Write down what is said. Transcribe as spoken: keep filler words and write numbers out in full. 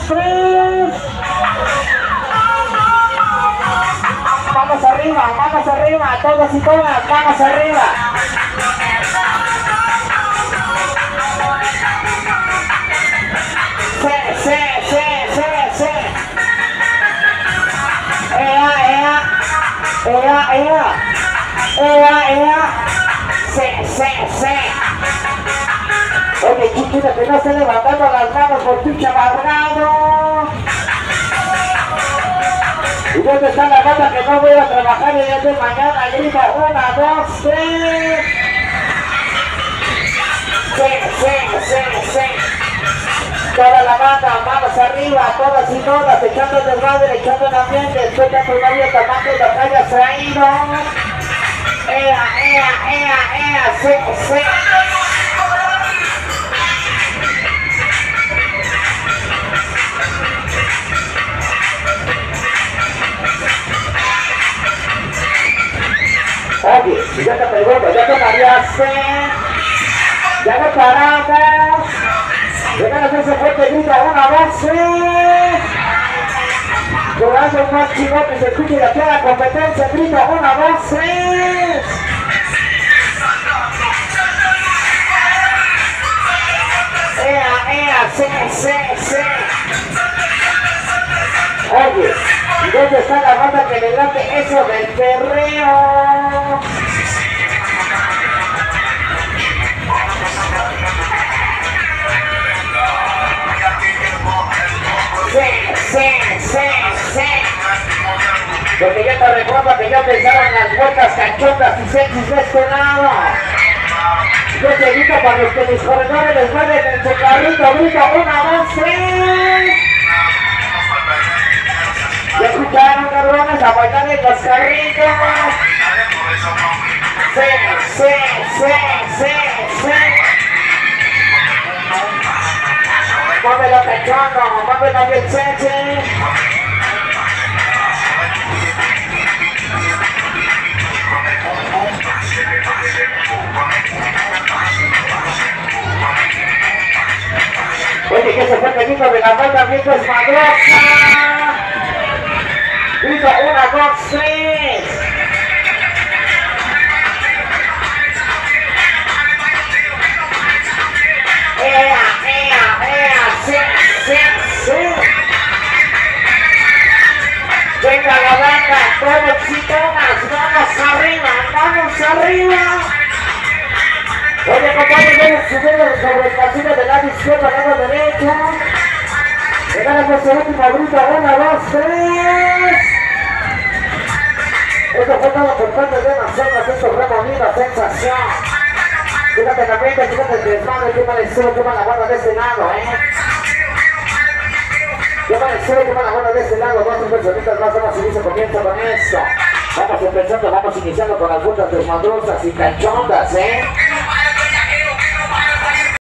tres. Manos arriba, manos arriba, todos y todas, manos arriba. Sí, sí, sí, sí, sí. Ea, ea, ea, ea, ea, ea. Sí, sí, sí. Oye, chiquita, que no esté levantando las manos por tu chavarrado. ¿Y dónde está la banda que no voy a trabajar el día de mañana? Grita, una, dos, tres. Sí, sí, sí, sí. Toda la banda, manos arriba, todas y todas, echando el madre, echando el ambiente, después de tu novio tomando la calle se ha ido. Ea, ea, ea, ea, sí, sí. Oye, ya te pregunto, ya te mareaste, ya no paramos, llegan a hacerse fuerte, grita una, dos, tres, llorando más chingón que se escuche de aquí a la competencia, grita una, dos, tres. Ea, ea, sí, sí, sí. Oye, ¿y dónde está la banda que le late eso del perreo? Sí, sí, sí, sí. Porque yo te recuerdo que yo pensaba en las vueltas cachondas y sexys de este lado. Yo te grito para los que mis corredores les mueven en su carrito, grito una, dos, tres. ¿Ya escucharon, cabrones? A bailar en los carritos. Sí, sí, sí, sí, sí. Muévelo cachondo, muévelo bien sexy. Oye, que se fue el grito de la banda bien desmadrosa. Grito una, dos, tres. Ea, ea, ea, sí, sí, sí. Venga la banda, todos y todas, manos arriba, manos arriba. Oye, compañeros, deben subir sobre el pasillo del lado izquierdo al lado derecho. Llegaron por su último grito, una, dos, tres. Esto fue todo por parte de nosotros, esto fue bonita sensación. Fíjate la mente, fíjate el desmadre, qué mal estuvo, qué mala guarda de este lado, eh. Qué mal estuvo, qué mala guarda de este lado, dos personitas más, vamos a iniciar comienzo con esto. Vamos empezando, vamos iniciando con las vueltas desmadrosas y cachondas, eh.